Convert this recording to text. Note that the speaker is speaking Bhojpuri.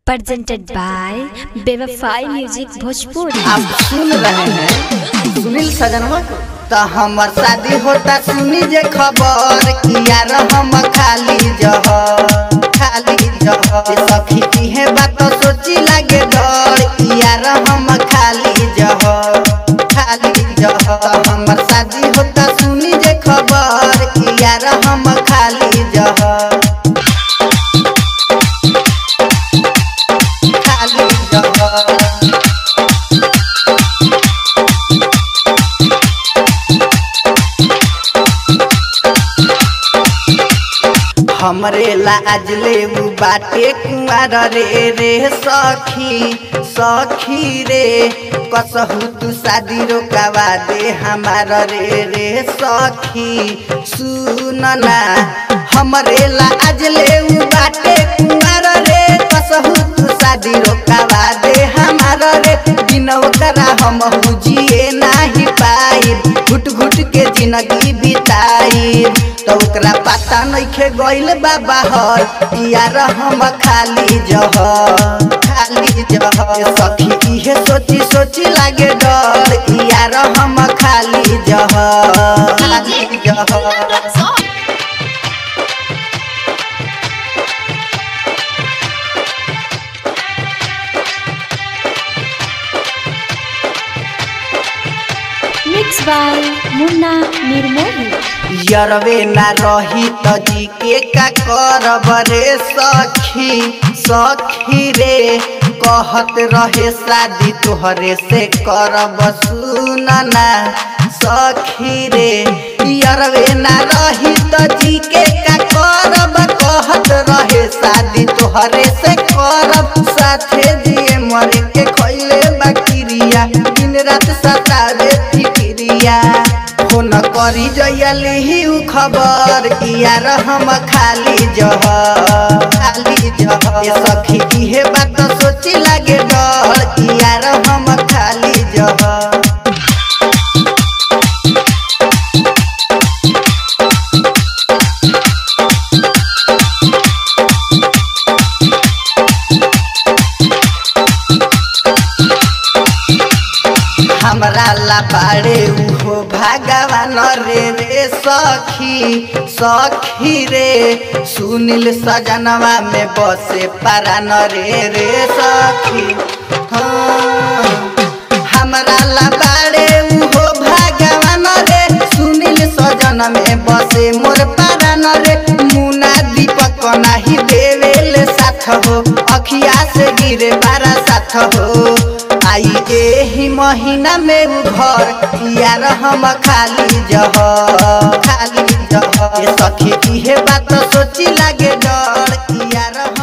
presented by बेवफाई म्यूजिक भोजपुर। आप सुन रहे हैं सुनील सजनवा को। तो हमार शादी होता सुनी जे खबर किया हम खाली सखी की है बात सोची लगे डर किया हम खाली तो हमार शादी होता सुनी जे खबर किया हम खाली हमरे लाज लेबू बाटे कुआर रे सखी रे कसहू तू शादी रोकावा दे हमार रे सखी सुनना हमरे लाज लेबू बाटे कुआर रे कसहू तू शादी रोकावा दे हमार रे बिना ओकरा हम जिए नाही पाई घुट घुट के जिंदगी बिताई तो ओकरा पता नइखे गइल बाबा हर यार हम खाली सखी इहे सोची सोची लागे डर यार हम खाली मिक्स बाय मुन्ना निर्मोही। यरवे ना रही तो जी के का करब रे सखी रे कहत रहे शादी तोहरे से करब सुनना सखी रे यरवे ना रही तो जी के का करब कहत रहे शादी तोहरे से करब साथे दिए मर के खइले बकरिया दिन रात सतावे फिक्रिया फोन करी जयली खबर यार हम खाली सखी इहे बात सोची लागे डर यार हम खाली हमरा ला पाड़े उहो भगवान रे सखी रे सुनील सजनवा में बसे परान रे सखी हमरा ला पाड़े उहो भगवान रे सुनील सजन में बसे मोर परान रे मुना दीपक नाही देवेले साथ हो अखिया से गिरे बारा साथ हो आई एही महीना में घर यार हम खाली सखी इहे बात सोची लागे डर यार।